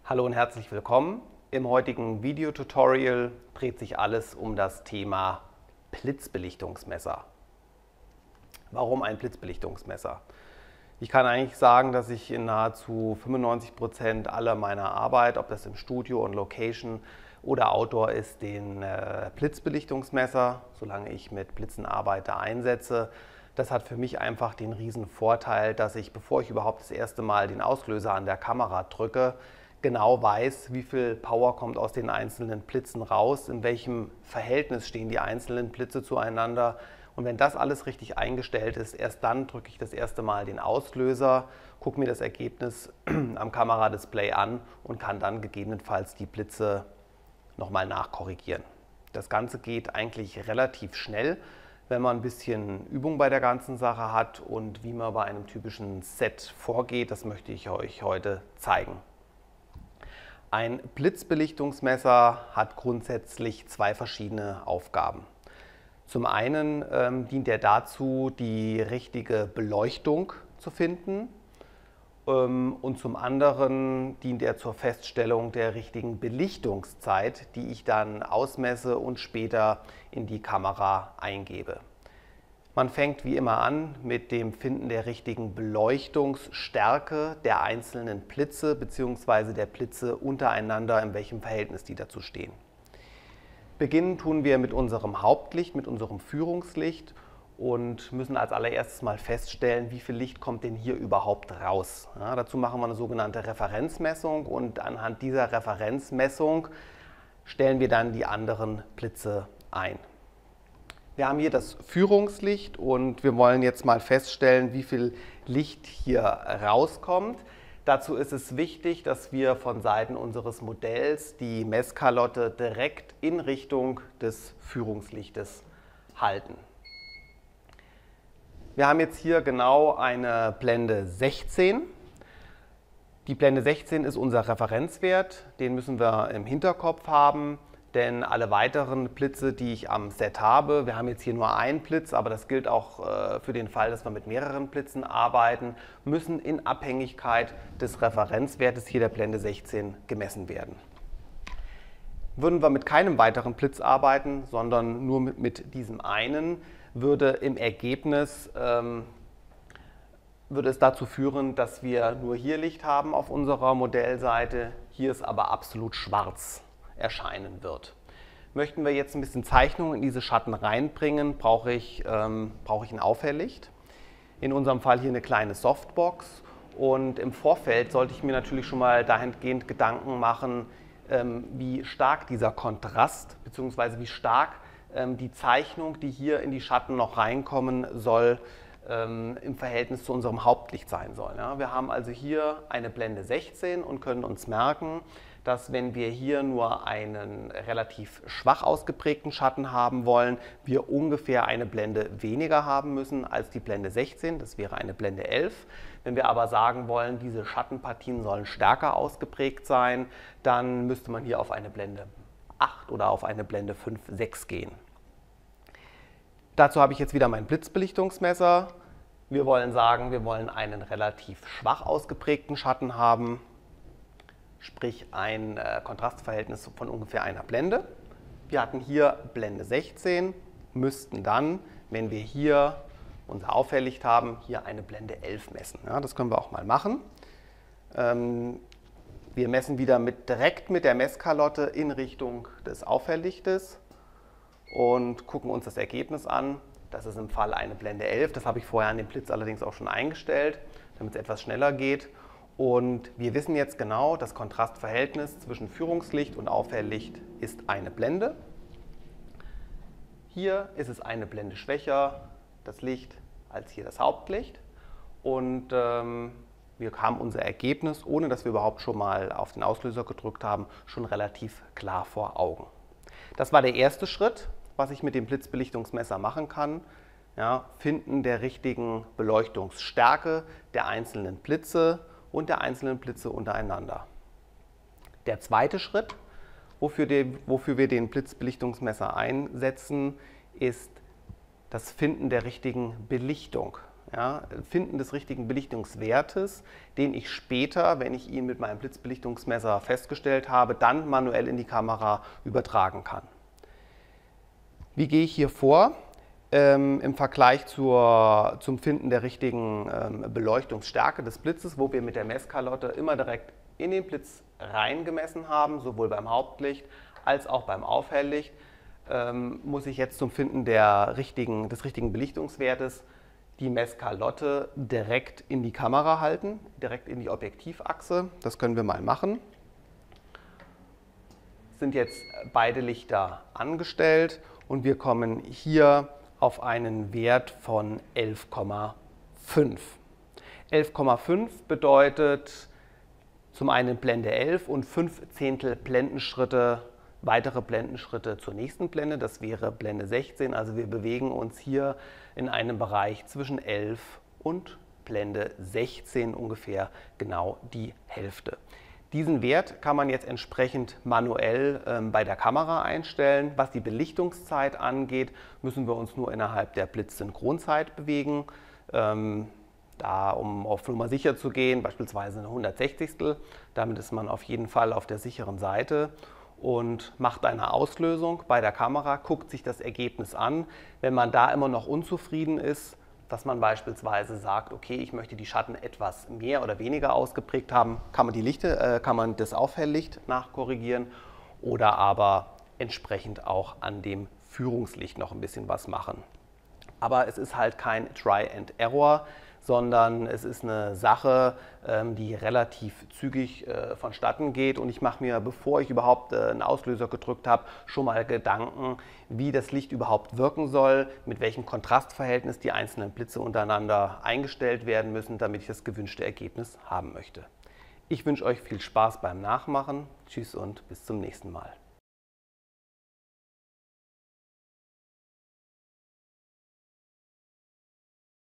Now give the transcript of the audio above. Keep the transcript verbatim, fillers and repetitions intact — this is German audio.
Hallo und herzlich willkommen. Im heutigen Videotutorial dreht sich alles um das Thema Blitzbelichtungsmesser. Warum ein Blitzbelichtungsmesser? Ich kann eigentlich sagen, dass ich in nahezu fünfundneunzig Prozent aller meiner Arbeit, ob das im Studio, on Location oder Outdoor ist, den äh, Blitzbelichtungsmesser, solange ich mit Blitzen arbeite, einsetze. Das hat für mich einfach den riesen Vorteil, dass ich, bevor ich überhaupt das erste Mal den Auslöser an der Kamera drücke, genau weiß, wie viel Power kommt aus den einzelnen Blitzen raus, in welchem Verhältnis stehen die einzelnen Blitze zueinander. Und wenn das alles richtig eingestellt ist, erst dann drücke ich das erste Mal den Auslöser, gucke mir das Ergebnis am Kameradisplay an und kann dann gegebenenfalls die Blitze nochmal nachkorrigieren. Das Ganze geht eigentlich relativ schnell, wenn man ein bisschen Übung bei der ganzen Sache hat, und wie man bei einem typischen Set vorgeht, das möchte ich euch heute zeigen. Ein Blitzbelichtungsmesser hat grundsätzlich zwei verschiedene Aufgaben. Zum einen ähm, dient er dazu, die richtige Beleuchtung zu finden, ähm, und zum anderen dient er zur Feststellung der richtigen Belichtungszeit, die ich dann ausmesse und später in die Kamera eingebe. Man fängt wie immer an mit dem Finden der richtigen Beleuchtungsstärke der einzelnen Blitze bzw. der Blitze untereinander, in welchem Verhältnis die dazu stehen. Beginnen tun wir mit unserem Hauptlicht, mit unserem Führungslicht, und müssen als allererstes mal feststellen, wie viel Licht kommt denn hier überhaupt raus. Ja, dazu machen wir eine sogenannte Referenzmessung, und anhand dieser Referenzmessung stellen wir dann die anderen Blitze ein. Wir haben hier das Führungslicht und wir wollen jetzt mal feststellen, wie viel Licht hier rauskommt. Dazu ist es wichtig, dass wir von Seiten unseres Modells die Messkalotte direkt in Richtung des Führungslichtes halten. Wir haben jetzt hier genau eine Blende sechzehn. Die Blende sechzehn ist unser Referenzwert, den müssen wir im Hinterkopf haben. Denn alle weiteren Blitze, die ich am Set habe, wir haben jetzt hier nur einen Blitz, aber das gilt auch äh, für den Fall, dass wir mit mehreren Blitzen arbeiten, müssen in Abhängigkeit des Referenzwertes hier der Blende sechzehn gemessen werden. Würden wir mit keinem weiteren Blitz arbeiten, sondern nur mit, mit diesem einen, würde im Ergebnis ähm, würde es dazu führen, dass wir nur hier Licht haben auf unserer Modellseite, hier ist aber absolut schwarz erscheinen wird. Möchten wir jetzt ein bisschen Zeichnung in diese Schatten reinbringen, brauche ich, ähm, brauche ich ein Aufhelllicht. In unserem Fall hier eine kleine Softbox, und im Vorfeld sollte ich mir natürlich schon mal dahingehend Gedanken machen, ähm, wie stark dieser Kontrast bzw. wie stark ähm, die Zeichnung, die hier in die Schatten noch reinkommen soll, ähm, im Verhältnis zu unserem Hauptlicht sein soll. Ja, wir haben also hier eine Blende sechzehn und können uns merken, dass, wenn wir hier nur einen relativ schwach ausgeprägten Schatten haben wollen, wir ungefähr eine Blende weniger haben müssen als die Blende sechzehn, das wäre eine Blende elf. Wenn wir aber sagen wollen, diese Schattenpartien sollen stärker ausgeprägt sein, dann müsste man hier auf eine Blende acht oder auf eine Blende fünf, sechs gehen. Dazu habe ich jetzt wieder mein Blitzbelichtungsmesser. Wir wollen sagen, wir wollen einen relativ schwach ausgeprägten Schatten haben, sprich ein äh, Kontrastverhältnis von ungefähr einer Blende. Wir hatten hier Blende sechzehn, müssten dann, wenn wir hier unser Aufhelllicht haben, hier eine Blende elf messen. Ja, das können wir auch mal machen. Ähm, wir messen wieder mit, direkt mit der Messkalotte in Richtung des Aufhelllichtes und gucken uns das Ergebnis an. Das ist im Fall eine Blende elf. Das habe ich vorher an dem Blitz allerdings auch schon eingestellt, damit es etwas schneller geht. Und wir wissen jetzt genau, das Kontrastverhältnis zwischen Führungslicht und Aufhelllicht ist eine Blende. Hier ist es eine Blende schwächer, das Licht, als hier das Hauptlicht. Und ähm, wir haben unser Ergebnis, ohne dass wir überhaupt schon mal auf den Auslöser gedrückt haben, schon relativ klar vor Augen. Das war der erste Schritt, was ich mit dem Blitzbelichtungsmesser machen kann. Ja, Finden der richtigen Beleuchtungsstärke der einzelnen Blitze und der einzelnen Blitze untereinander. Der zweite Schritt, wofür, die, wofür wir den Blitzbelichtungsmesser einsetzen, ist das Finden der richtigen Belichtung. ja, Finden des richtigen Belichtungswertes, den ich später, wenn ich ihn mit meinem Blitzbelichtungsmesser festgestellt habe, dann manuell in die Kamera übertragen kann. Wie gehe ich hier vor? Ähm, im Vergleich zur, zum Finden der richtigen ähm, Beleuchtungsstärke des Blitzes, wo wir mit der Messkalotte immer direkt in den Blitz reingemessen haben, sowohl beim Hauptlicht als auch beim Aufhelllicht, ähm, muss ich jetzt zum Finden der richtigen, des richtigen Belichtungswertes die Messkalotte direkt in die Kamera halten, direkt in die Objektivachse. Das können wir mal machen. Sind jetzt beide Lichter angestellt und wir kommen hier auf einen Wert von elf Komma fünf. elf Komma fünf bedeutet zum einen Blende elf und fünf Zehntel Blendenschritte, weitere Blendenschritte zur nächsten Blende, das wäre Blende sechzehn. Also wir bewegen uns hier in einem Bereich zwischen elf und Blende sechzehn, ungefähr genau die Hälfte. Diesen Wert kann man jetzt entsprechend manuell ähm, bei der Kamera einstellen. Was die Belichtungszeit angeht, müssen wir uns nur innerhalb der Blitzsynchronzeit bewegen. Ähm, da, um auf Nummer sicher zu gehen, beispielsweise eine hundertsechzigstel. Damit ist man auf jeden Fall auf der sicheren Seite und macht eine Auslösung bei der Kamera, guckt sich das Ergebnis an. Wenn man da immer noch unzufrieden ist, dass man beispielsweise sagt, okay, ich möchte die Schatten etwas mehr oder weniger ausgeprägt haben, kann man, die Lichte, äh, kann man das Aufhelllicht nachkorrigieren oder aber entsprechend auch an dem Führungslicht noch ein bisschen was machen. Aber es ist halt kein Try and Error, sondern es ist eine Sache, die relativ zügig vonstatten geht. Und ich mache mir, bevor ich überhaupt einen Auslöser gedrückt habe, schon mal Gedanken, wie das Licht überhaupt wirken soll, mit welchem Kontrastverhältnis die einzelnen Blitze untereinander eingestellt werden müssen, damit ich das gewünschte Ergebnis haben möchte. Ich wünsche euch viel Spaß beim Nachmachen. Tschüss und bis zum nächsten Mal.